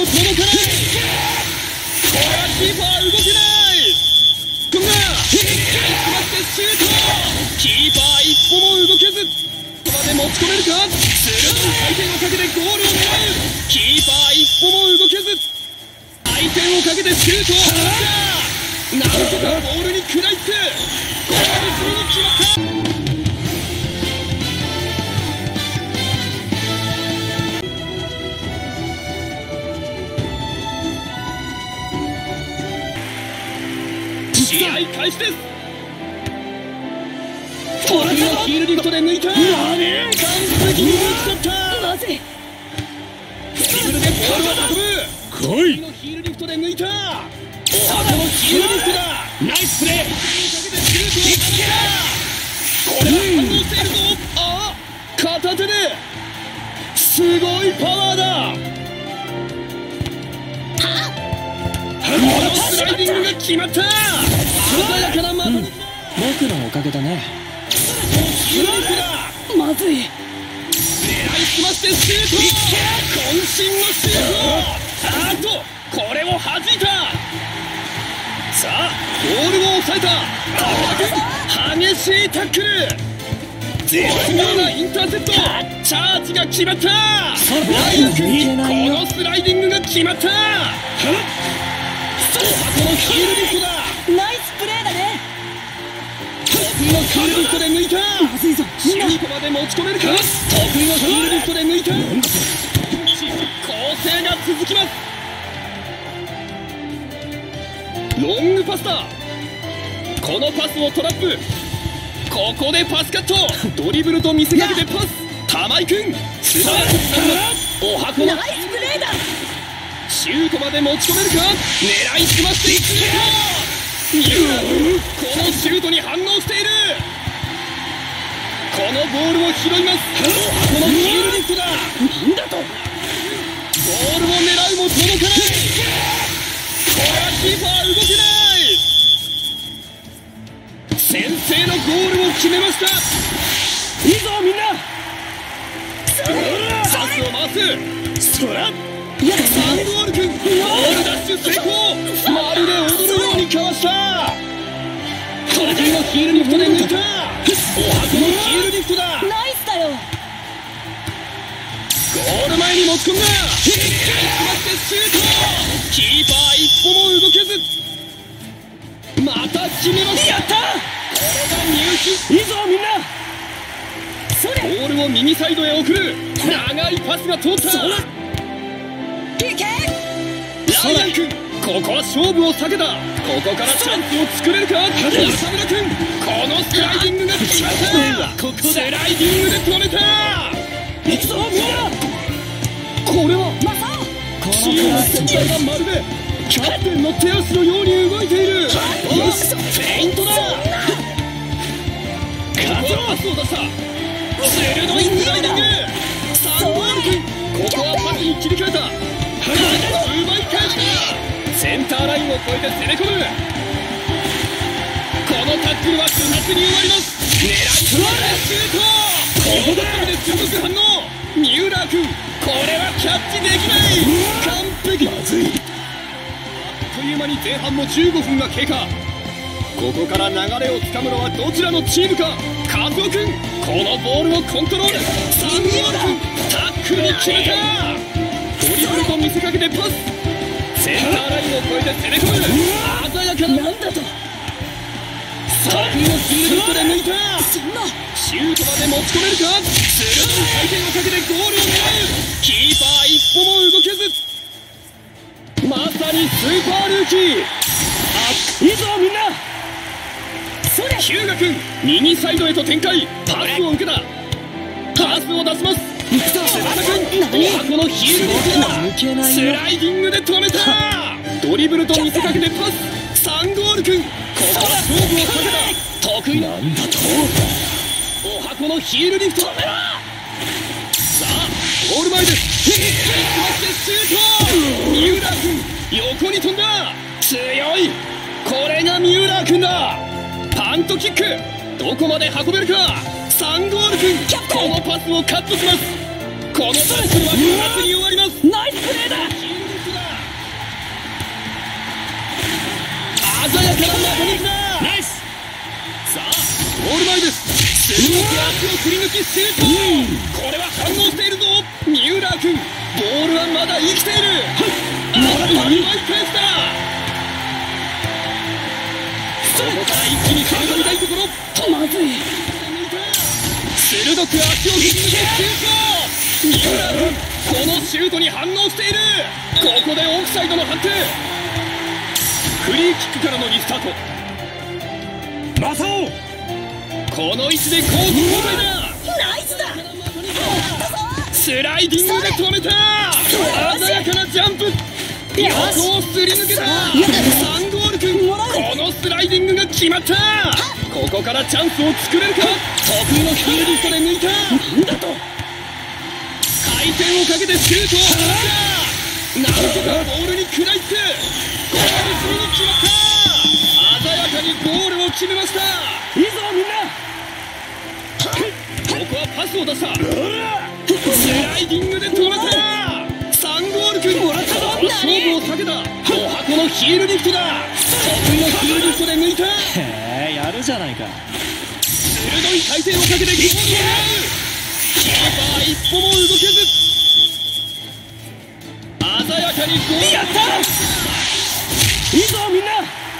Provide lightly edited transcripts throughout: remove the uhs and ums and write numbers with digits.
も届かない。これはキーパー動けない。こんな決まってシュート。キーパー一歩も動けず、ここまで持ち込めるか。鋭い回転をかけてゴールを狙う。キーパー一歩も動けず、回転をかけてシュートを放った。なんとかボールに食らいつく。ゴールするに決まった。試合開始です。得意のヒールリフトで抜いた。完璧に抜き取った。まずい。ドリブルでボールを運ぶ。得意のヒールリフトで抜いた。おはこのヒールリフトだ。ナイスプレー。これは反応しているぞ。ああ、片手ですごいパワーだ。このスライディングが決まった。鮮やかな的に。 僕のおかげだね。 まずい。狙いすましてシュート。渾身のシュート。これを弾いた。さあボールを抑えた。激しいタックル。絶妙なインターセプト。チャージが決まった。ライアン君、このスライディングが決まった。このヒールリフトだ。 ナイスプレーだね。 得意のヒールリフトで抜いた。 まずいぞ。 シュートまで持ち込めるか。得意のヒールリフトで抜いた。攻勢が続きます。ロングパスだ。このパスをトラップ。ここでパスカット。ドリブルと見せかけてパス。玉井君素早くつかみます。おはこのナイスプレーだ。 シュートまで持ち込めるか。狙いすましていく。このシュートに反応している。このボールを拾います。このヒールリフトだ。 なんだと。 ボールを狙うも届かない。これはキーパー動けない。先制のゴールを決めました。 いいぞみんな。 パスを回す。そらいや、 サンドワル君、ゴールダッシュ成功。まるで踊るようにかわした。得意のヒールリフトで抜いた。おはこのヒールリフトだ。 ナイスだよ。 ゴール前に持ち込んだ。決まってシュート。キーパー一歩も動けず、また決めました。 やった。 これが入手。 いいぞみんな。それ。 ボールを右サイドへ送る。長いパスが通った。 いけ。 ライアン君、ここは勝負を避けた。ここからチャンスを作れるか。中村君、このスライディングが決まった。スライディングで止めた。 行くぞみんな。 これはマサオ。 チームの先輩がまるでキャプテンの手足のように動いている。よし、フェイントだ。ここはパスを出した。鋭いスライディング。サンドワール君、ここはパスに切り替えた。奪い返した。センターラインを越えて攻め込む。このタックルは不発に終わります。狙いすましてシュート。ここで鋭く反応。三浦君、これはキャッチできない。完璧。まずい。あっという間に前半も15分が経過。ここから流れをつかむのはどちらのチームか。カズオ君、このボールをコントロール。サンドワール君、タックルに決めた。ドリブルと見せかけてパス。センターラインを越えて攻め込む。鮮やかな。 なんだと。 得意のヒールリフトで抜いた。 そんな。 シュートまで持ち込めるか。鋭い回転をかけてゴールを狙う。キーパー一歩も動けず。まさにスーパールーキー。 いいぞみんな。それ。 ヒューガ君、右サイドへと展開。パスを受けた。パスを出します。翼君、おはこのヒールリフトだ。スライディングで止めた。ドリブルと見せかけてパス。サンゴール君、ここは勝負をかけた。得意なんだと。おはこのヒールリフト。さあゴール前です。シュート。三浦君、横に飛んだ。強い。これが三浦君だ。パントキック、どこまで運べるか。サンゴール君、このパスをカットします。このタックルは不発に終わります。 ナイスプレーだ。 ヒールリフトだ。 シュート、これは反応しているぞ。三浦君、ボールはまだ生きている。奪い返した。そこから一気に振り込みたいところ。 まずい。 鋭く足を引き抜けシュート。三浦君、このシュートに反応している。ここでオフサイドの判定。フリーキックからのリスタート。 マサオ、 この位置でコース交代だ。 ナイスだ。 スライディングで止めた。鮮やかなジャンプ、横をすり抜けた。サンゴール君、このスライディングが決まった。ここからチャンスを作れるか。得意のヒールリフトで抜いた。 なんだと。 回転をかけてシュートを放った。なんとかボールに食らいつく。ゴール中に決まった。鮮やかにゴールを決めました。 いいぞみんな。 ここはパスを出した。スライディングで止めた。サンゴール君、勝負を避けた。お箱のヒールリフトだ。得意のヒールリフトで抜いた。 へえ、やるじゃないか。 鋭い回転をかけてゴールを狙う。キーパー一歩も動けず。鮮やかにゴール。 やった。いいぞみんな。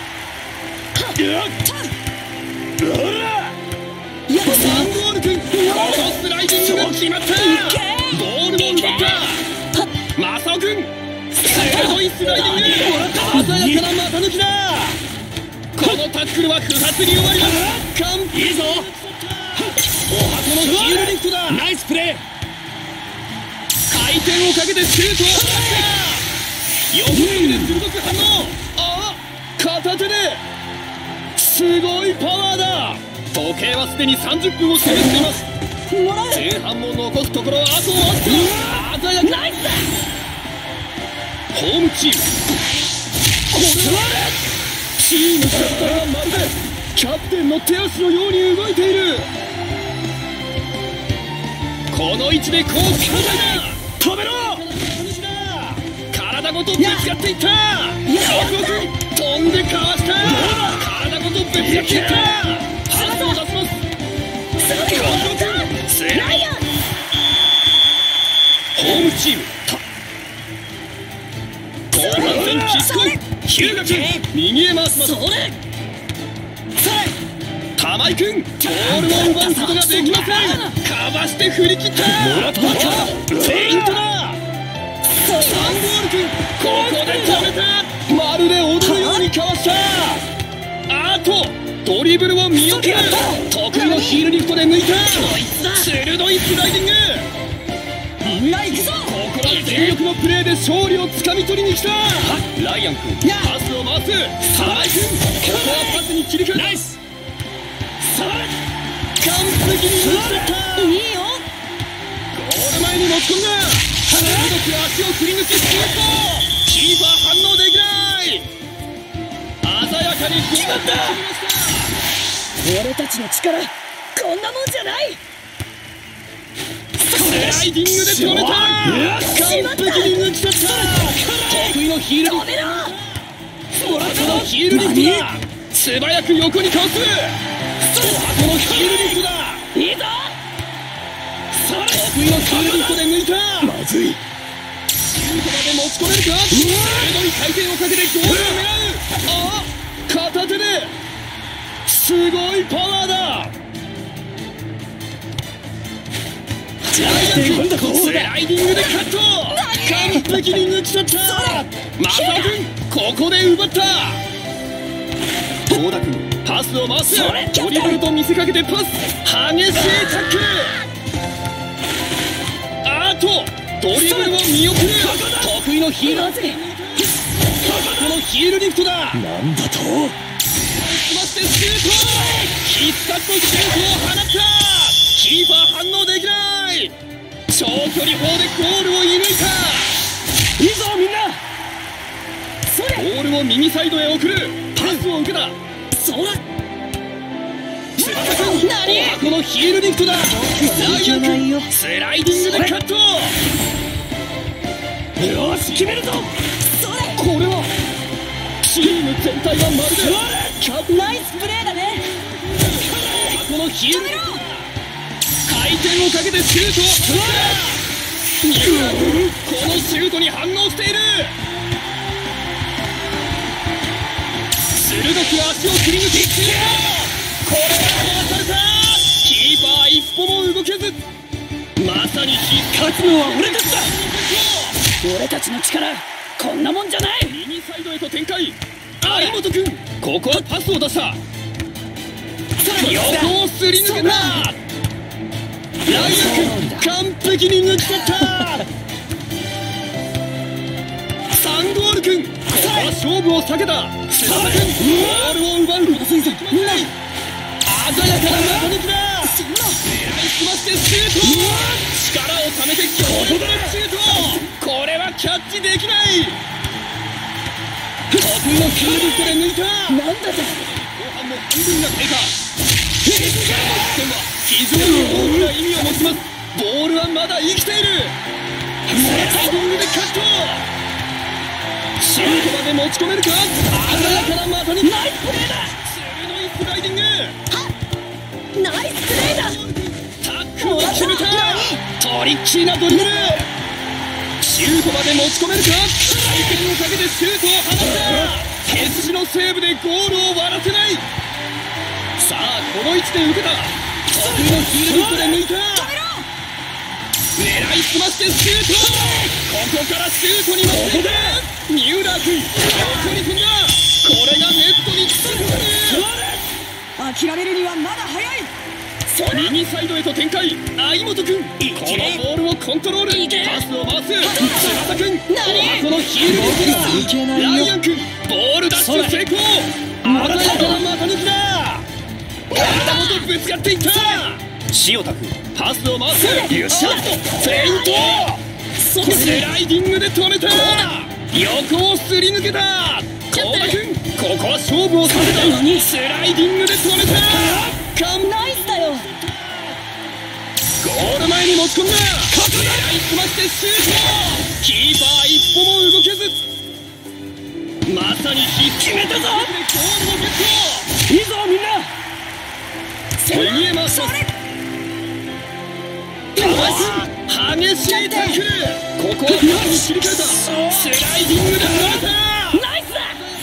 サンゴール君、このスライディングが決まった。ボールも奪った。マサオ君、鋭いスライディング。鮮やかな股抜きだ。このタックルは不発に終わります。完璧。いいぞ。お箱のヒールリフトだ。 ナイスプレー。 回転をかけてシュートを放った。横で鋭く反応。片手で。すごいパワーだ。時計はすでに30分を攻めています。前半も残すところあとわずか。鮮やか。ナイスだ。ホームチーム、これはチーム全体がまるでキャプテンの手足のように動いている。この位置でコース交代だ。 止めろ。 体ごとぶつかっていった。ヤクオ君、飛んでかわした。体ごとぶつかっていった。パスを出します。スライアン。ホームチーム、後半戦キックオフ。日向君、右へ回します。玉井君、ボールを奪うことができません。かわして振り切った。フェイントだ。サンゴール君、ここで止めた。まるで踊るようにかわした。あとドリブルを見送る。得意のヒールリフトで抜いた。鋭いスライディング。ここは全力のプレーで勝利をつかみ取りに来た。ライアン君、パスを回す。玉井君、ここはパスに切り替え。ナイス。完璧に打ち取った。 いいよ。 ゴール前に持ち込んだ。鋭く足を振り抜きシュート。キーパー反応できない。鮮やかに決まった。 俺たちの力、こんなもんじゃない。 スライディングで止めた。完璧に抜き去った。得意のヒールリフト。もらったのヒールリフトだ。素早く横にかわす。お箱のヒールリフトだ。 いいぞ。 得意のヒールリフトで抜いた。 まずい。 シュートまで持ち込めるか。鋭い回転をかけてゴールを狙う。片手ですごいパワーだ。ジャイアン君、スライディングでカット。完璧に抜き去った。マサオ君、ここで奪った。東田君、パスを回す。ドリブルと見せかけてパス。激しいタックル。あとドリブルを見送る。得意のヒール。このヒールリフトだ。 なんだと。 しましてシュート。必殺のシュートを放った。キーパー反応できない。長距離砲でゴールを射抜いた。 いいぞみんな。 ボールを右サイドへ送る。パスを受けた。 そうだ。 このヒールリフトだ。ライアン君、スライディングでカット。 よし決めるぞ。 これはチーム全体がまるでナイスプレーだね。 このヒールリフト。回回転をかけてシュートを放った三浦このシュートに反応している。鋭く足を振り抜きこれは壊された。キーパー一歩も動けず。まさに勝つのは俺たちだ。 俺たちの力こんなもんじゃない。 右サイドへと展開。相本君ここはパスを出した。横をすり抜けた。ライアン君完璧に抜き取った。サンゴール君ここは勝負を避けた。須田君ボールを奪うことにみんな鮮やかな股抜きだ。狙いすましてシュート。力をためて強烈なシュート。これはキャッチできない。得意のキュービットで抜いた。 なんだと後半も半分が経過。ここからの一戦は非常に大きな意味を持ちます。ボールはまだ生きている。スライディングでカット。シュートまで持ち込めるか。鮮やかな股にナイスプレーだ。 鋭いスライディング。 ナイスプレーだ。 タックルを決めた。トリッキーなドリブル。シュートまで持ち込めるか。回転をかけてシュートを放った。決死のセーブでゴールを割らせない。さあこの位置で受けた。得意のヒールヒットで抜いた。狙いすましてシュート。ここからシュートに持っていく。三浦君横に踏んだ。これがネットに突っ込む。 諦めるにはまだ早い。 右サイドへと展開。相本君このボールをコントロール。パスを回す。翼君このヒール抜きだ。ライアン君ボールダッシュ成功。鮮やかな股抜きだ。頭とぶつかっていった。塩田君パスを回す。よっしゃフェイント。スライディングで止めた。横をすり抜けた。幸田君ここは勝負をさせた。スライディングで止めた。 ナイスだよ。 ゴール前に持ち込んだ。狙いすましてシュート。キーパー一歩も動けず。まさに決めたぞ。ゴールをゲット。 いいぞみんな。 右へ回します。激しいタックル。ここはパスに切り替えた。スライディングで止めた。 ナイスだ。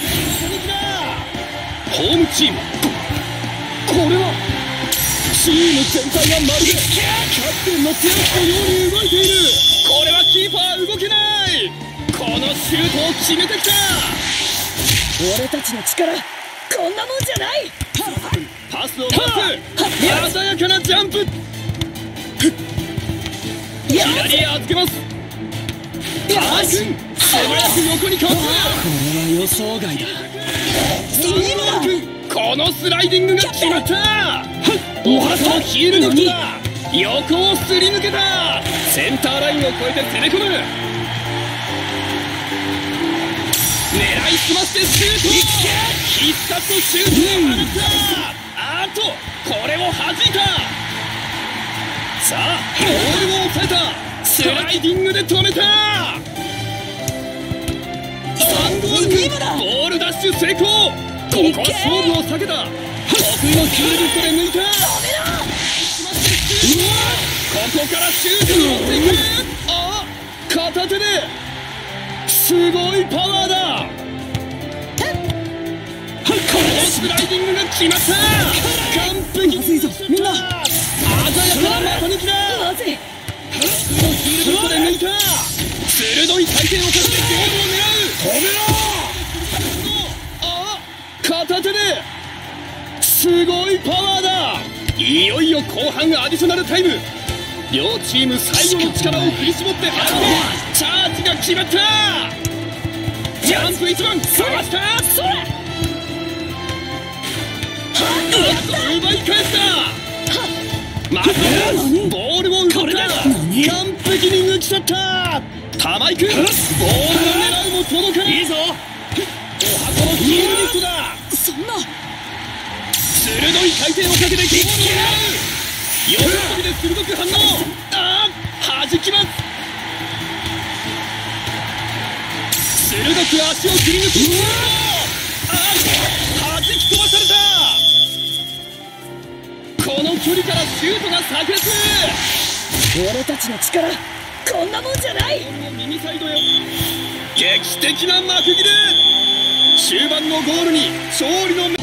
ホームチームこれはチーム全体がまるでキャプテンの手足のように動いている。これはキーパー動けない。このシュートを決めてきた。 俺たちの力こんなもんじゃない。 パスをパス。鮮やかなジャンプ。左へ預けます。玉井君素早く横にかわす。 これは予想外だ。 サンゴール君このスライディングが決まった。おはそのヒールのだ。横をすり抜けた。センターラインを越えて攻め込む。狙いすましてシュート。必殺のシュートを放った。あとこれを弾いた。さあボールを抑えた。スライディングで止めた。サンゴール君ボールダッシュ成功。ここは勝負を避けた。得意のキュービットで抜いた。ここからシュートに持っていく。あ片手ですごいパワーだ。このスライディングが決まった。完璧にみんな鮮やかな股抜きだ。 まずい。 得意のヒールヒットで抜いた。鋭い回転をかけてゴールを狙う。止めろ。片手ですごいパワーだ。いよいよ後半アディショナルタイム。両チーム最後の力を振り絞って放ってチャージが決まった。ジャンプ1番かわした。 それ奪い返した。まずはボールを奪った。完璧に抜き去った。玉井君ボールを狙うも届かない。いいぞお箱のヒールリフトだ。 そんな鋭い回転をかけてゴールを狙う。横跳びで鋭く反応。弾きます。鋭く足を振り抜く。弾き飛ばされた。この距離からシュートが炸裂。 俺たちの力こんなもんじゃない。 右サイドへ劇的な幕切れ。終盤のゴールに勝利の